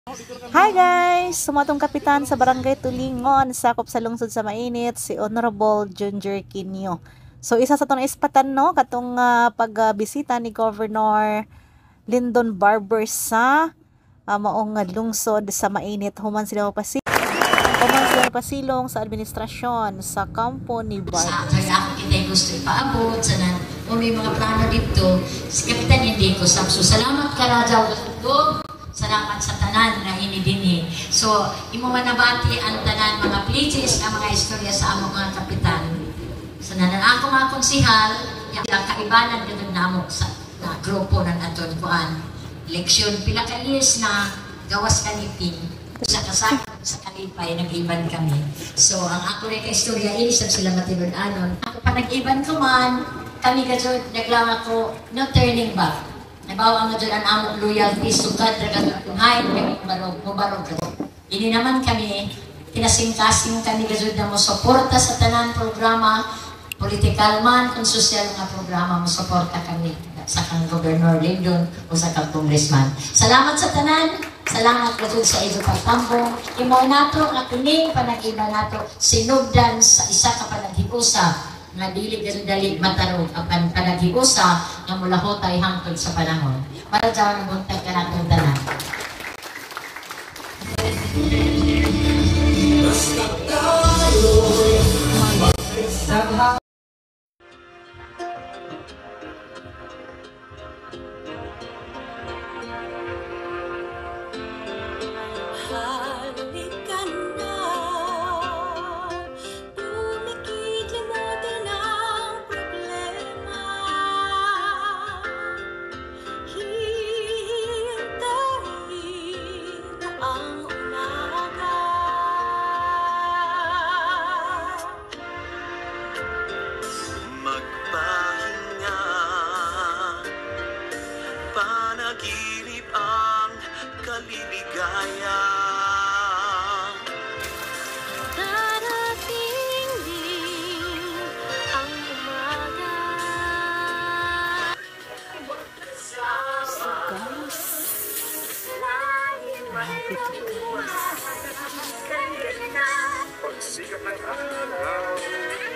Hi guys! Sumatong kapitan sa Barangay Tulingon, sakop sa lungsod sa Mainit, si Honorable Junjur Quinio. So isa sa itong ispatan no, katong pagbisita ni Governor Lyndon Barber sa maong lungsod sa Mainit. Human sila pasilong sa administrasyon sa kampo ni Barber. Kaya ako kita gusto ipaabot sa may mga plano dito, si Kapitan hindi ko sabso. Salamat ka na daw. Salamat sa tanan na hinidini. So, imo manabati ang tanan mga places, ang mga istorya sa among mga kapitan. Sa nanan ako mga konsihal, yung kaibanan ganun na amok sa grupo ng aton kuan. Leksyon, pila ka years na gawas kanipin. Sa kasakit, sa kalipay, nag-iban kami. So, ang ako rin ka-istorya, inisap sila matinun-anon. Ako pa nag-iban ko man, kami gajod, naglang ako, no turning back. Nabawa nga dyan ang among loyalty, sukad, ragatunghay, kami mubarog ka. Ini naman kami, kinasing-kasing kami gajod na mo suporta sa tanan programa, political man, kung social nga programa, mo suporta kami sa kang Governor Lyndon o sa kang Congressman. Salamat sa tanan, salamat gajod sa Edo Pagtambong. Imo nato, nga kuning panag-iba nato, sinugdan sa isa ka panag-iusa, nga dili dali matarog apan panag-iusa nga mulahotay hangtod sa panahon. Para sa nabuntag ka natin tanan. Basta tayo'y magsasama. Panaginip ang kaliligaya. Darating din ang umaga. So guys, Pagsikat ng araw